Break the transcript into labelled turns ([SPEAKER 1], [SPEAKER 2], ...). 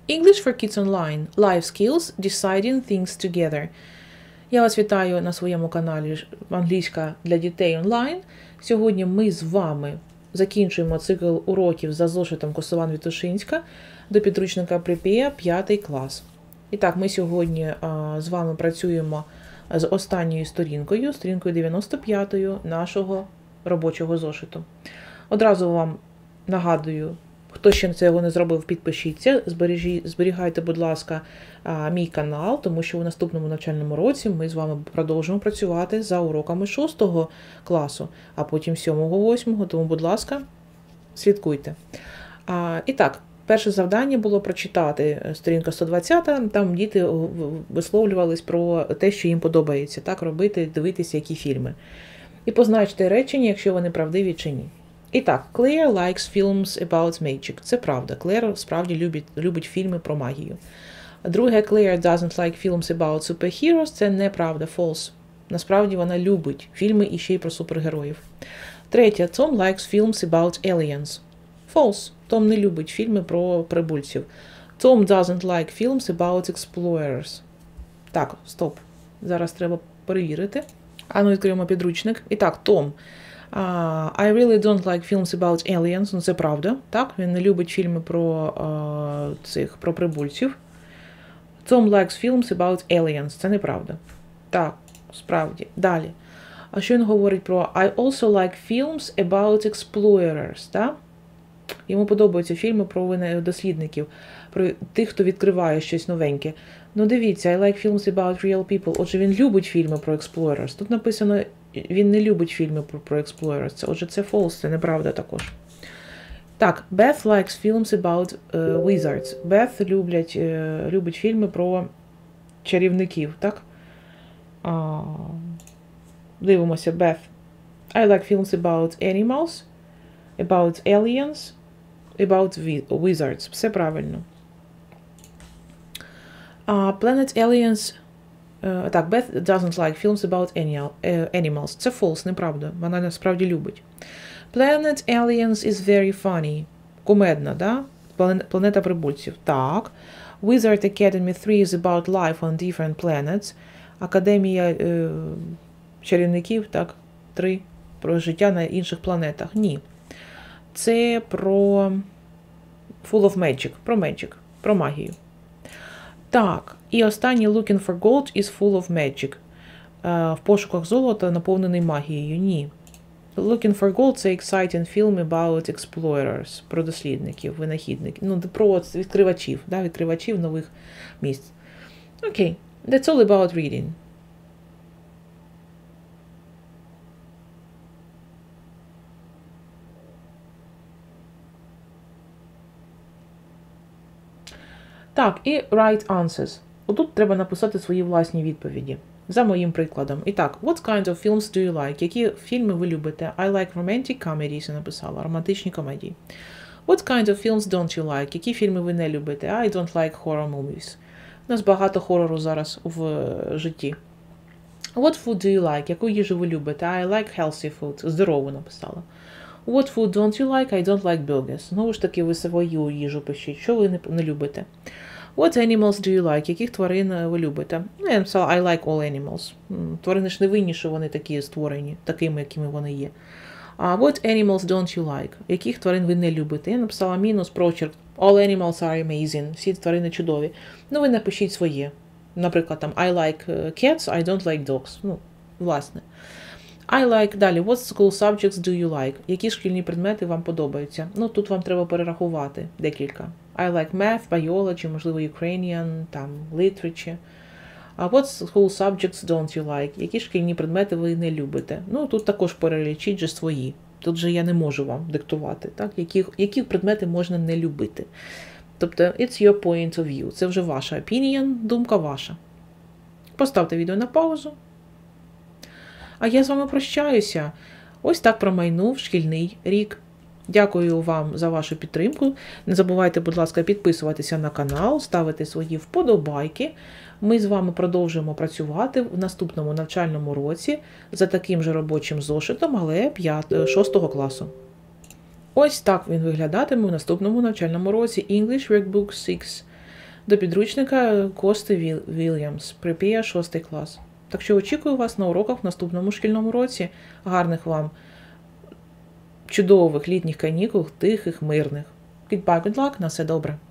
[SPEAKER 1] English for Kids Online. Life Skills. Deciding Things Together. Я вас вітаю на своєму каналі Англійська для дітей онлайн. Сьогодні ми з вами закінчуємо цикл уроків за зошитом Косован-Вітушинська до підручника Prepare 5 клас. І так, ми сьогодні з вами працюємо з останньою сторінкою 95 нашого робочого зошиту. Одразу вам нагадую, хто ще цього не зробив, підпишіться, зберігайте, будь ласка, мій канал, тому що у наступному навчальному році ми з вами продовжимо працювати за уроками 6 класу, а потім 7-8, тому, будь ласка, слідкуйте. І так, перше завдання було прочитати сторінка 120, там діти висловлювались про те, що їм подобається, так, робити, дивитися, які фільми. І позначте речення, якщо вони правдиві чи ні. І так, Claire likes films about magic. Це правда. Claire справді любить фільми про магію. Друге, Claire doesn't like films about superheroes. Це неправда, false. Насправді вона любить фільми і ще й про супергероїв. Третє, Tom likes films about aliens. False. Том не любить фільми про прибульців. Tom doesn't like films about explorers. Так, стоп. Зараз треба перевірити. Ану, відкриємо підручник. І так, Том. I really don't like films about aliens. Ну, це правда. Так, він не любить фільми про прибульців. Tom likes films about aliens. Це неправда. Так, справді. Далі. А що він говорить про I also like films about explorers, так? Йому подобаються фільми про дослідників, про тих, хто відкриває щось новеньке. Ну, дивіться, I like films about real people. Отже, він любить фільми про explorers. Тут написано, він не любить фільми про explorers. Отже, це false, це неправда також. Так, Beth likes films about wizards. Beth любить фільми про чарівників, так? Дивимося, Beth. I like films about animals, about aliens, about wizards. Все правильно. Planet Aliens. Так, Beth doesn't like films about animals. Це false, неправда. Вона насправді любить. Planet Aliens is very funny. Кумедна, да? Планета прибульців. Так. Wizard Academy 3 is about life on different planets. Академія чарівників, так, 3. Про життя на інших планетах. Ні. Це про Full of Magic. Про Magic. Про магію. Так, і останнє Looking for Gold is full of magic. В пошуках золота наповнений магією. Ні. Looking for Gold – це exciting film about explorers. Про дослідників, винахідників. Ну, про відкривачів, да, відкривачів нових місць. Окей. That's all about reading. Так, і write answers. Отут треба написати свої власні відповіді. За моїм прикладом. І так, what kind of films do you like? Які фільми ви любите? I like romantic comedies, я написала. Романтичні комедії. What kind of films don't you like? Які фільми ви не любите? I don't like horror movies. У нас багато хорору зараз в житті. What food do you like? Яку їжу ви любите? I like healthy food. Здорову написала. What food don't you like? I don't like burgers. Знову ж таки, ви свою їжу пишіть. Що ви не любите? What animals do you like? Яких тварин ви любите? Ну, я написала, I like all animals. Тварини ж не винні, що вони такі створені, такими, якими вони є. What animals don't you like? Яких тварин ви не любите? Я написала мінус, прочерк. All animals are amazing. Всі тварини чудові. Ну, ви напишіть своє. Наприклад, там, I like cats, I don't like dogs. Ну, власне. I like, далі, what school subjects do you like? Які шкільні предмети вам подобаються? Ну, тут вам треба перерахувати декілька. I like math, biology, можливо, Ukrainian, там, literature. What school subjects don't you like? Які шкільні предмети ви не любите? Ну, тут також перелічіть же свої. Тут же я не можу вам диктувати, так? Які предмети можна не любити. Тобто, it's your point of view. Це вже ваша opinion, думка ваша. Поставте відео на паузу. А я з вами прощаюся. Ось так промайнув шкільний рік. Дякую вам за вашу підтримку. Не забувайте, будь ласка, підписуватися на канал, ставити свої вподобайки. Ми з вами продовжуємо працювати в наступному навчальному році за таким же робочим зошитом, але 6 класу. Ось так він виглядатиме у наступному навчальному році English Workbook 6. до підручника Кости Вільямс, Prepare 6 клас. Так що очікую вас на уроках в наступному шкільному році. Гарних вам чудових літніх канікул, тихих, мирних. Goodbye, good luck, на все добре.